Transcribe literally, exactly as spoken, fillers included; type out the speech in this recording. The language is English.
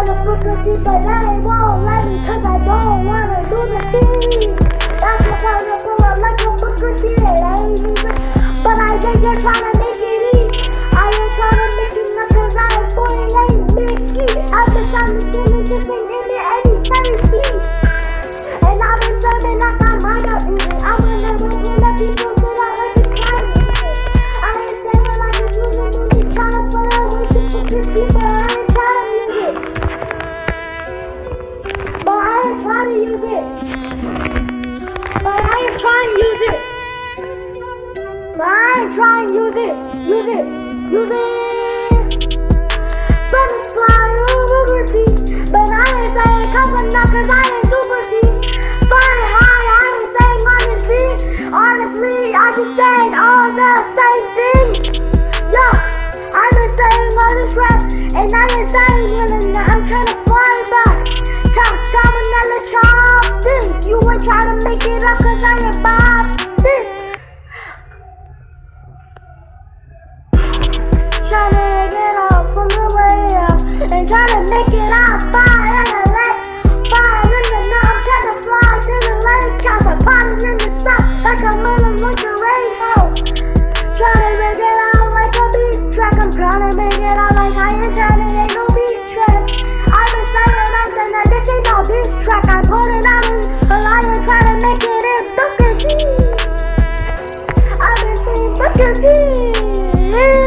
wanna book a team, but I won't let me cause I don't wanna lose a team. That's the part I pull up like a book a team, it ain't even. But I think you're trying to make it easy. I ain't trying to make it not cause I am boy and ain't Mickey. I've been trying to get it, just ain't in it any therapy. And I've been serving like I might not eat it. I'm gonna never let people sit out like it's kind of easy. I ain't saying like it's losing when you trying to put out with you for fifty, but I ain't trying to use it. But I ain't trying to use it. But I ain't trying to use it. But I ain't trying to use it. Use it. Use it. Butterfly over tea. But I ain't saying cover now cause I ain't super tea. Flying high, I ain't saying honesty. Honestly, I just saying all the same things. Yeah, I've been saying all this rap. And I ain't saying nothing. I'm trying to fly back. Chop, chop, another chopsticks. You ain't trying to make it up cause I ain't Bob Stick. Trying to get out from the way up and trying to make it out fire in the lake, fire in the night. I'm trying to fly to the lake, count the bodies in the sun like a little lingerie house. Trying to make it out like a beat track. I'm trying to make it out like I ain't trying to ain't no beat track. I've been saying something that this ain't no diss track. I put it out in a lion trying to make it in Booker T. I've been saying Booker T.